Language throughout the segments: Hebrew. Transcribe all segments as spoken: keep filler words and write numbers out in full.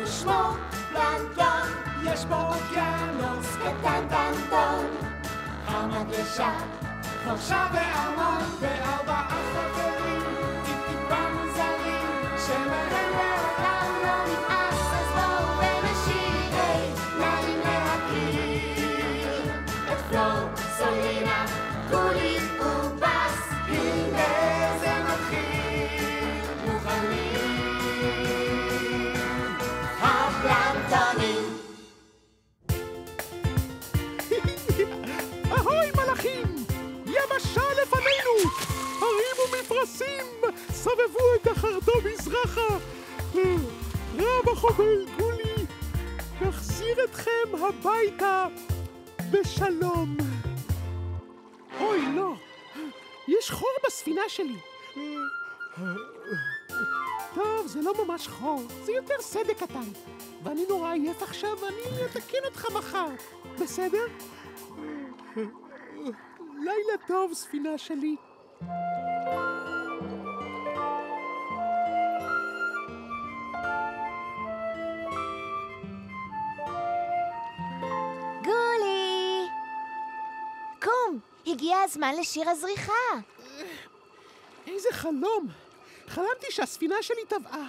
ושמו פלנקטון. יש בו אוקיינוס קטן טנטון, המגלשה חורשה וארמון וארבעה חברים טיפ-טיפה מוזרים שמהם לעולם לא נמאס, אז בואו ונשיר, היי, נעים להכיר את פלור, סולינה, גולי ובס. הנה זה מתחיל, מוכנים הפלנקטונים. אהוי מלאכים! יבשה לפנינו! הרים ומפרשים! סבבו את החרדו מזרחה! רב החובל גולי! נחזיר אתכם הביתה בשלום! אוי, לא! יש חור בספינה שלי! טוב, זה לא ממש חור, זה יותר סדק קטן. ואני נורא עייף עכשיו, ואני אתקן אותך מחר. בסדר? לילה טוב, ספינה שלי. גולי! קום, הגיע הזמן לשיר הזריחה. איזה חלום! חלמתי שהספינה שלי טבעה.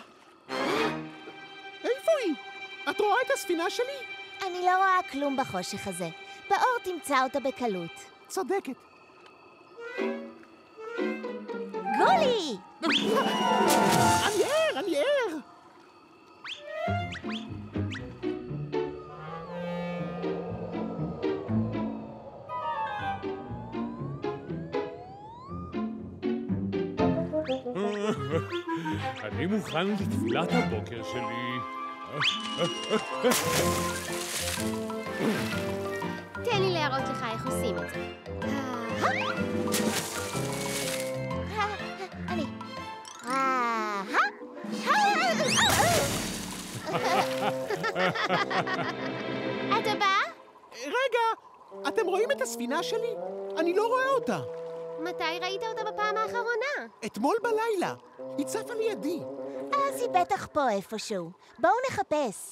איפה היא? את רואה את הספינה שלי? אני לא רואה כלום בחושך הזה. באור תמצא אותה בקלות. צודקת. גולי! אני ער, אני ער! אני מוכן לתפילת הבוקר שלי. תן לי להראות לך איך עושים את זה. אני. אתה בא? רגע! אתם רואים את הספינה שלי? אני לא רואה אותה. מתי ראית אותה בפעם האחרונה? אתמול בלילה. היא צפה לידי. אז היא בטח פה איפשהו. בואו נחפש.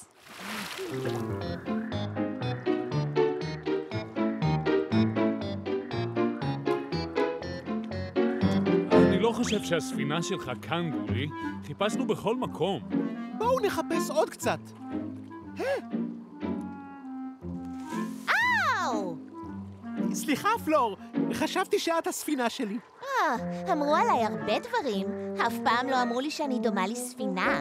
אני לא חושב שהספינה שלך כאן, גולי. חיפשנו בכל מקום. בואו נחפש עוד קצת. אאו! סליחה, פלור. חשבתי שאת הספינה שלי. אה, אמרו עליי הרבה דברים. אף פעם לא אמרו לי שאני דומה לספינה.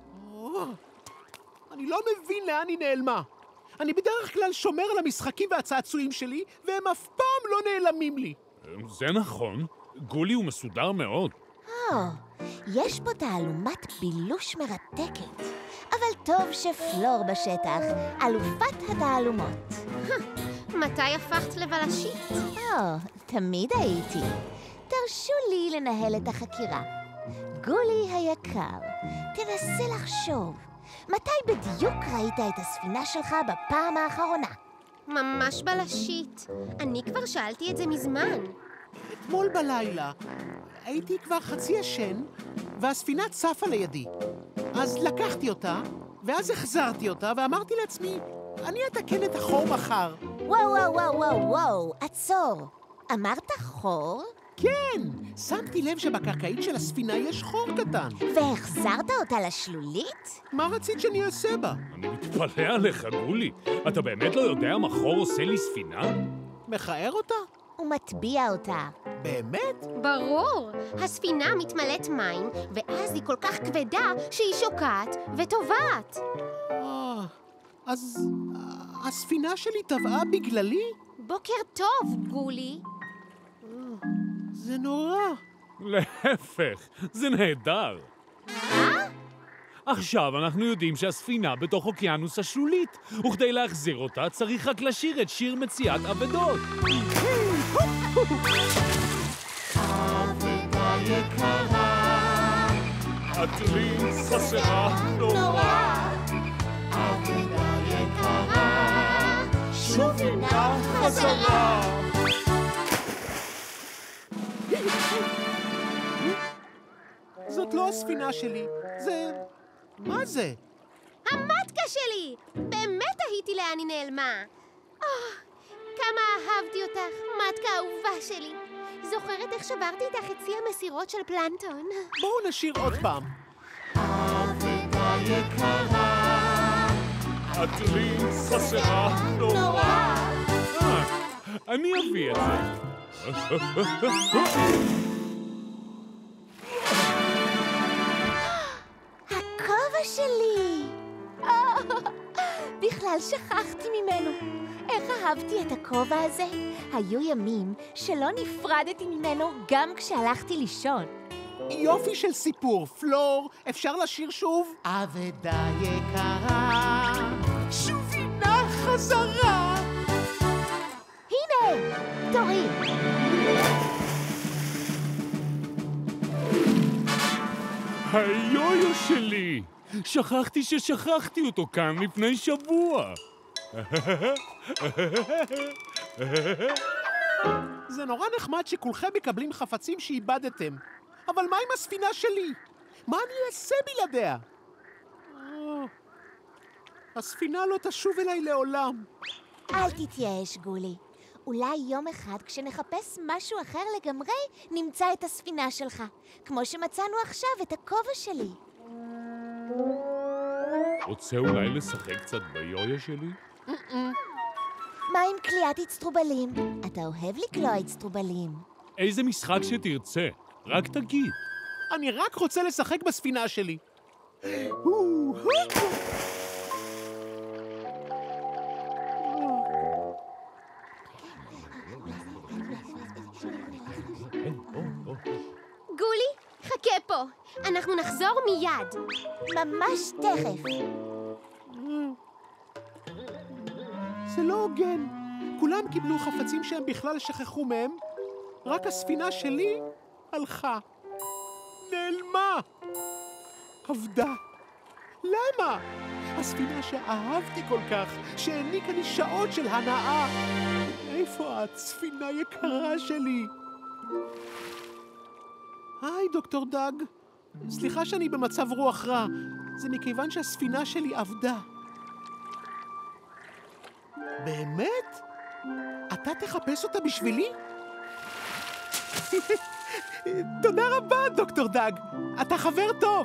אני לא מבין לאן היא נעלמה. אני בדרך כלל שומר על המשחקים והצעצועים שלי, והם אף פעם לא נעלמים לי. זה נכון. גולי הוא מסודר מאוד. או, יש פה תעלומת בילוש מרתקת. אבל טוב שפלור בשטח, אלופת התעלומות. מתי הפכת לבלשית? או, תמיד הייתי. תרשו לי לנהל את החקירה. גולי היקר, תנסה לחשוב. מתי בדיוק ראית את הספינה שלך בפעם האחרונה? ממש בלשית. אני כבר שאלתי את זה מזמן. אתמול בלילה הייתי כבר חצי ישן, והספינה צפה לידי. אז לקחתי אותה, ואז החזרתי אותה, ואמרתי לעצמי, אני אתקן את החור מחר. וואו, וואו, וואו, וואו, וואו, עצור. אמרת חור? כן, שמתי לב שבקרקעית של הספינה יש חור קטן. והחזרת אותה לשלולית? מה רצית שאני אעשה בה? אני מתפלא עליך, גולי. אתה באמת לא יודע מה חור עושה לי ספינה? מכער אותה? הוא מטביע אותה. באמת? ברור. הספינה מתמלאת מים, ואז היא כל כך כבדה שהיא שוקעת וטובעת. אה, אז אה, הספינה שלי טבעה בגללי? בוקר טוב, גולי. זה נורא. להפך, זה נהדר. מה? עכשיו אנחנו יודעים שהספינה בתוך אוקיינוס השלולית, וכדי להחזיר אותה צריך רק לשיר את שיר מציאת אבדות. אבדה יקרה, את לי חסרה נורא. אבדה יקרה, שובי נא חזרה. זאת לא הספינה שלי. זה... מה זה? המטקה שלי! באמת תהיתי לאן היא נעלמה. Oh, כמה אהבתי אותך, מטקה אהובה שלי. זוכרת איך שברתי איתך את צי המסירות של פלנטון? בואו נשיר עוד פעם. אבדה יקרה, את לי חסרה נורא. אה, אני אביא את זה. הכובע שלי! בכלל שכחתי ממנו. איך אהבתי את הכובע הזה? היו ימים שלא נפרדתי ממנו גם כשהלכתי לישון. יופי של סיפור. פלור, אפשר לשיר שוב? אבדה יקרה, שובי נא חזרה. הנה, תורי. היו-יו שלי! שכחתי ששכחתי אותו כאן לפני שבוע. זה נורא נחמד שכולכם מקבלים חפצים שאיבדתם. אבל מה עם הספינה שלי? מה אני אעשה בלעדיה? אה, הספינה לא תשוב אליי לעולם. אל תתייאש, גולי. אולי יום אחד כשנחפש משהו אחר לגמרי, נמצא את הספינה שלך. כמו שמצאנו עכשיו את הכובע שלי. רוצה אולי לשחק קצת ביו-יו שלי? מה עם קליעת אצטרובלים? אתה אוהב לקלוע אצטרובלים. איזה משחק שתרצה, רק תגיד. אני רק רוצה לשחק בספינה שלי. גולי, חכה פה. אנחנו נחזור מיד. ממש תכף. זה לא הוגן. כולם קיבלו חפצים שהם בכלל שכחו מהם, רק הספינה שלי הלכה. נעלמה. עבדה. למה? הספינה שאהבתי כל כך, שהעניקה לי שעות של הנאה. איפה את, ספינה יקרה שלי? היי, דוקטור דג. סליחה שאני במצב רוח רע. זה מכיוון שהספינה שלי עבדה. באמת? אתה תחפש אותה בשבילי? תודה רבה, דוקטור דג. אתה חבר טוב.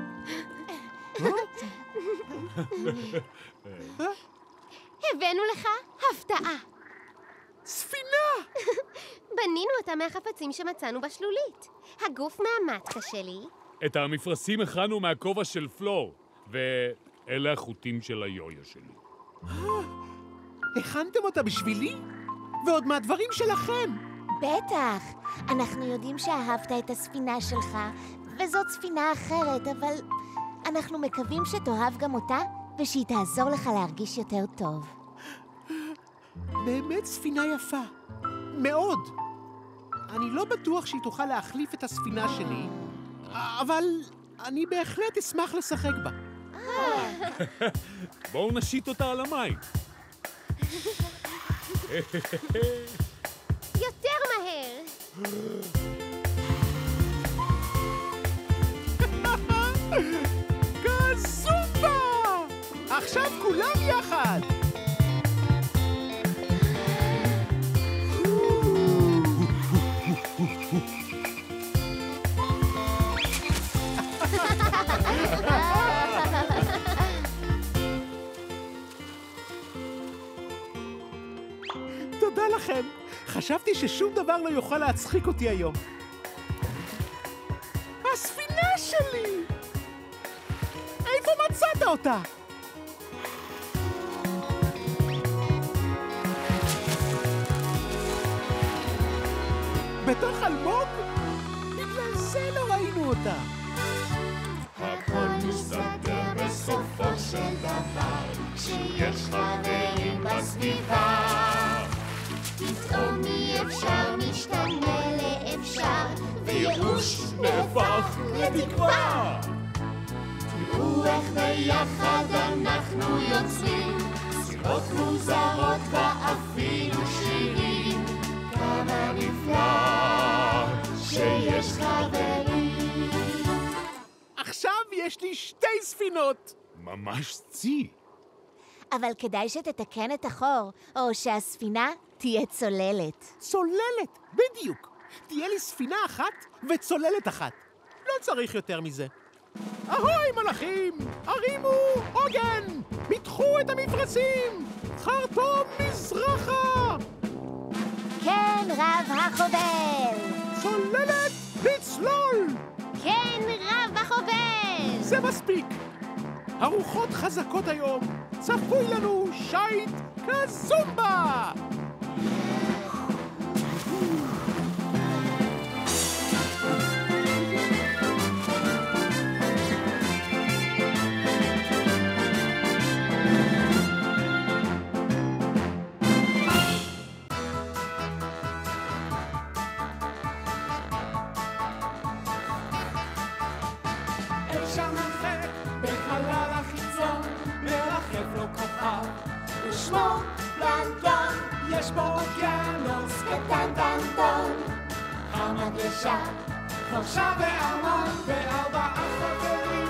הבאנו לך הפתעה. ספינה! בנינו אותה מהחפצים שמצאנו בשלולית. הגוף מהמטקה שלי. את המפרשים הכנו מהכובע של פלור, ואלה החוטים של היו-יו שלי. הכנתם אותה בשבילי? ועוד מהדברים שלכם. בטח. אנחנו יודעים שאהבת את הספינה שלך, וזאת ספינה אחרת, אבל אנחנו מקווים שתאהב גם אותה, ושהיא תעזור לך להרגיש יותר טוב. באמת ספינה יפה. מאוד. אני לא בטוח שהיא תוכל להחליף את הספינה שלי, אבל אני בהחלט אשמח לשחק בה. בואו נשית אותה על המים. יותר מהר. קזופה! עכשיו כולם יחד! תודה לכם. חשבתי ששום דבר לא יוכל להצחיק אותי היום. הספינה שלי! איפה מצאת אותה? בתוך אלמוג? בגלל זה לא ראינו אותה. הכל מסתדר בסופו של דבר, כשיש חברים בסביבה. פתאום אי אפשר משתנה לאפשר, וייאוש נהפך לתקווה. תראו איך ביחד אנחנו יוצרים סיבות מוזרות ואפילו שירים. כמה נפלא שיש חברים. עכשיו יש לי שתי ספינות. ממש צי. אבל כדאי שתתקן את החור, או שהספינה תהיה צוללת. צוללת, בדיוק. תהיה לי ספינה אחת וצוללת אחת. לא צריך יותר מזה. אהוי מלאכים, הרימו עוגן, מתחו את המפרשים, חרטום מזרחה. כן, רב החובל. צוללת לצלול. כן, רב החובל! זה מספיק. הרוחות חזקות היום, צפוי לנו שייט כזומבה. ושמו פלנטון, יש בו אוקיינוס קטן טנטון, המגלשה, חורשה וארמון וארבעה חברים.